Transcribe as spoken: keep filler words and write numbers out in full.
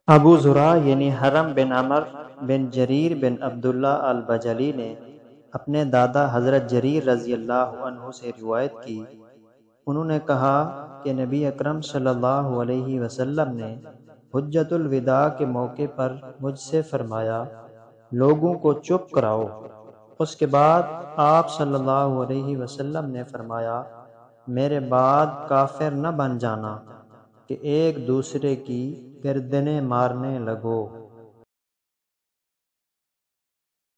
अबू ज़ुरा यानी हरम बिन अमर बिन जरीर बिन अब्दुल्ला अल-बजली ने अपने दादा हज़रत जरीर रज़ी अल्लाह अन्हु से रिवायत की। उन्होंने कहा कि नबी अकरम सल्लल्लाहु अलैहि वसल्लम ने हुज्जतुल विदा के मौके पर मुझसे फरमाया, लोगों को चुप कराओ। उसके बाद आप सल्लल्लाहु अलैहि वसल्लम ने फरमाया, मेरे बाद काफिर न बन जाना कि एक दूसरे की गर्दनें मारने लगो।